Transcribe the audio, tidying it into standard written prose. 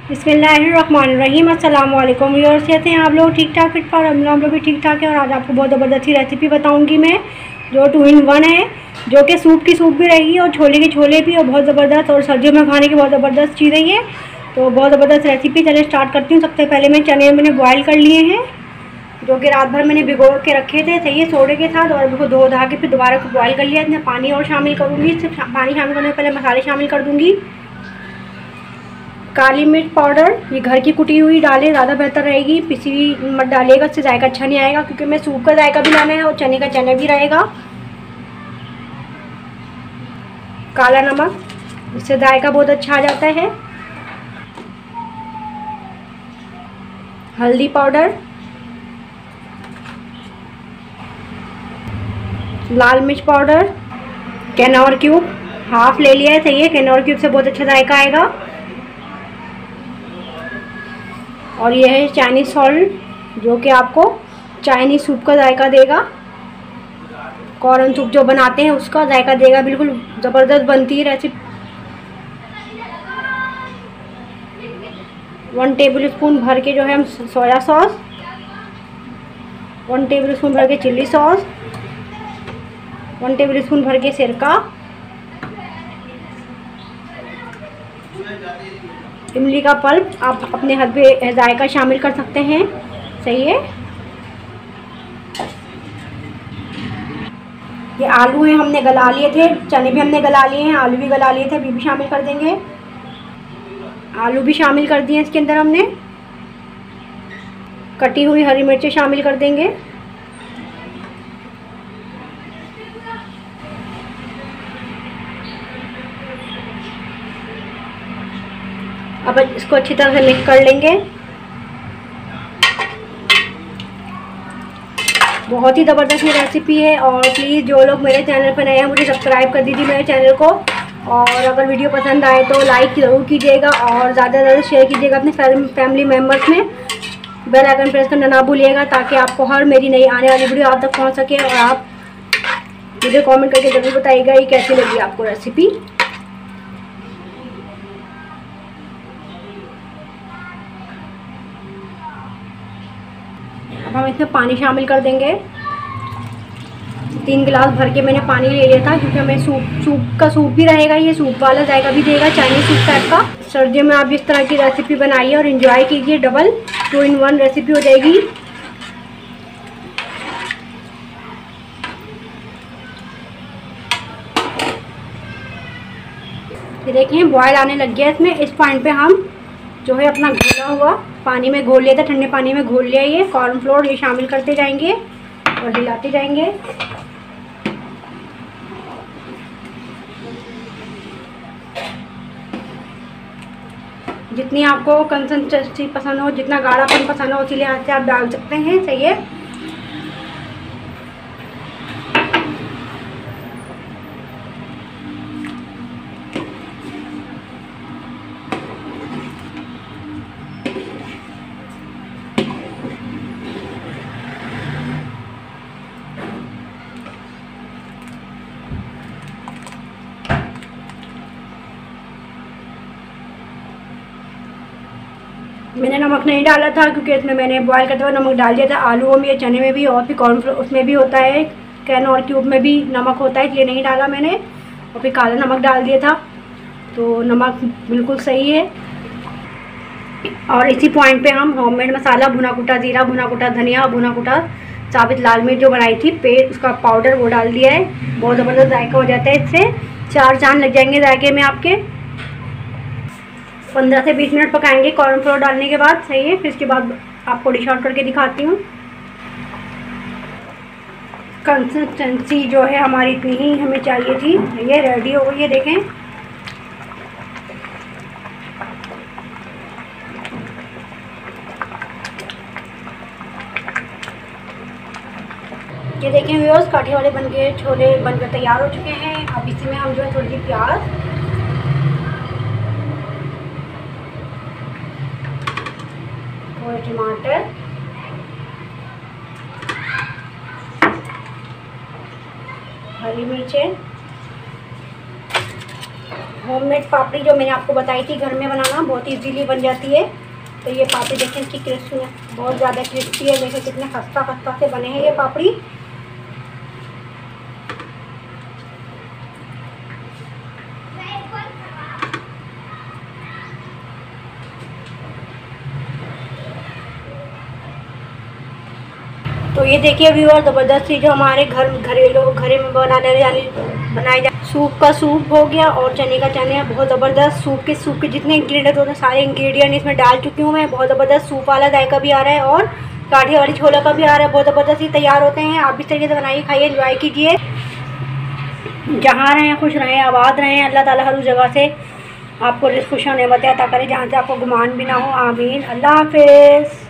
बिस्मिल्लाहिर्रहमानिर्रहीम। अस्सलाम वालेकुम व्यूअर्स, कैसे हैं आप लोग? ठीक ठाक फिट पर हम लोग भी ठीक ठाक है। और आज आपको बहुत ज़बरदस्ती रेसिपी बताऊंगी मैं, जो 2 in 1 है, जो कि सूप की सूप भी रहेगी और छोले के छोले भी, और बहुत ज़बरदस्त, और सर्दियों में खाने की बहुत ज़बरदस्त चीज़ है ये। तो बहुत ज़बरदस्त रेसिपी। चलिए स्टार्ट करती हूँ। सबसे पहले मैं चने मैंने बॉयल कर लिए हैं, जो कि रात भर मैंने भिगो के रखे थे, सही है, सोडे के साथ। और उनको धो धा के फिर दोबारा बॉयल कर लिया। इसमें पानी और शामिल करूँगी। सिर्फ पानी शामिल करने से पहले मसाले शामिल कर दूँगी। काली मिर्च पाउडर, ये घर की कुटी हुई डालें, ज़्यादा बेहतर रहेगी। पिसी हुई मत डालिएगा, इससे जायका अच्छा नहीं आएगा, क्योंकि मैं सूप का जायका भी लाना है और चने का चना भी रहेगा। काला नमक, इससे जायका बहुत अच्छा आ जाता है। हल्दी पाउडर, लाल मिर्च पाउडर, कैनौर क्यूब हाफ ले लिया है, सही है। कैनौर क्यूब से बहुत अच्छा जायका आएगा। और यह है चाइनीज़ सॉल्ट, जो कि आपको चाइनीज़ सूप का जायका देगा। कॉर्न सूप जो बनाते हैं उसका जायका देगा, बिल्कुल ज़बरदस्त बनती है रेसिपी। 1 टेबल स्पून भर के जो है हम सोया सॉस, 1 टेबल स्पून भर के चिल्ली सॉस, 1 टेबल स्पून भर के सिरका, इमली का पल्प आप अपने हद पे जायका शामिल कर सकते हैं, सही है। ये आलू हैं, हमने गला लिए थे, चने भी हमने गला लिए हैं, आलू भी गला लिए थे, अभी भी शामिल कर देंगे। आलू भी शामिल कर दिए इसके अंदर हमने। कटी हुई हरी मिर्चें शामिल कर देंगे। अब इसको अच्छी तरह से मिक्स कर लेंगे। बहुत ही ज़बरदस्त ये रेसिपी है। और प्लीज़ जो लोग मेरे चैनल पर नए हैं, मुझे सब्सक्राइब कर दीजिए मेरे चैनल को। और अगर वीडियो पसंद आए तो लाइक ज़रूर कीजिएगा और ज़्यादा से ज़्यादा शेयर कीजिएगा अपने फैमिली मेम्बर्स में। बेल आइकन प्रेस करना ना भूलिएगा, ताकि आपको हर मेरी नई आने वाली वीडियो आप तक पहुँच सके। और आप मुझे कॉमेंट करके ज़रूर बताइएगा ये कैसी लगी आपको रेसिपी। अब हम इसमें पानी शामिल कर देंगे। 3 गिलास भर के मैंने पानी ले लिया था, क्योंकि हमें सूप भी रहेगा, ये सूप वाला जायका भी देगा, चाइनीज सूप टाइप का। सर्दियों में आप इस तरह की रेसिपी बनाइए और एंजॉय कीजिए। डबल 2 in 1 रेसिपी हो जाएगी। ये देखें बॉयल आने लग गया इसमें। इस पॉइंट पे हम जो है अपना घोला हुआ पानी में घोल लिया था, ठंडे पानी में घोल लिया ये कॉर्नफ्लोर, ये शामिल करते जाएंगे और हिलाते जाएंगे। जितनी आपको कंसिस्टेंसी पसंद हो, जितना गाढ़ापन पसंद हो, उसी लिहाज से आप डाल सकते हैं, सही है। मैंने नमक नहीं डाला था, क्योंकि इसमें मैंने बॉयल करते हुए नमक डाल दिया था। आलूओं में या चने में भी, और फिर कॉर्नफ्लोर उसमें भी होता है, कैनौर क्यूब में भी नमक होता है, इसलिए नहीं डाला मैंने। और फिर काला नमक डाल दिया था, तो नमक बिल्कुल सही है। और इसी पॉइंट पे हम होममेड मसाला, भुना कुटा ज़ीरा, भुना कुटा धनिया, भुना कुटा साबित लाल मिर्च जो बनाई थी पेस्ट, उसका पाउडर वो डाल दिया है। बहुत ज़बरदस्त जायका हो जाता है इससे। 4 चांद लग जाएंगे जायके में आपके। 15 से 20 मिनट पकाएंगे कॉर्नफ्लोर डालने के बाद, सही है। फिर इसके बाद आपको डिश आउट करके दिखाती हूँ। कंसिस्टेंसी जो है हमारी इतनी ही हमें चाहिए थी। ये रेडी हो गई है, देखें। ये देखें व्यूअर्स, काठे वाले बनके छोले बनकर तैयार हो चुके हैं। अब इसी में हम जो है थोड़ी सी प्याज, थोड़े टमाटर, हरी मिर्चें, होममेड पापड़ी जो मैंने आपको बताई थी घर में बनाना, बहुत इजीली बन जाती है। तो ये पापड़ी देखें, इसकी क्रिस्पी बहुत ज़्यादा क्रिस्पी है। देखें कितने खस्ता खस्ता से बने हैं ये पापड़ी। तो ये देखिए व्यूअर, ज़बरदस्त चीज़ जो हमारे घरेलू में बनाए जा सूप का सूप हो गया और चने का चने, बहुत ज़बरदस्त सूप के जितने इंग्रेडिएंट होते हैं सारे इंग्रेडिएंट इसमें डाल चुकी हूँ मैं। बहुत ज़बरदस्त सूप वाला जायका भी आ रहा है और काठिया वाली छोला का भी आ रहा है। बहुत ज़बरदस्त ही तैयार होते हैं। आप इस तरीके से बनाइए, खाइए, एंजॉय कीजिए। जहाँ रहें खुश रहें, आबाद रहें। अल्लाह ताला हर उस जगह से आपको रिज़्क़ खुशियाँ नेमतें अता करे जहाँ से आपको गुमान भी ना हो। आमीन। अल्लाह हाफ़िज़।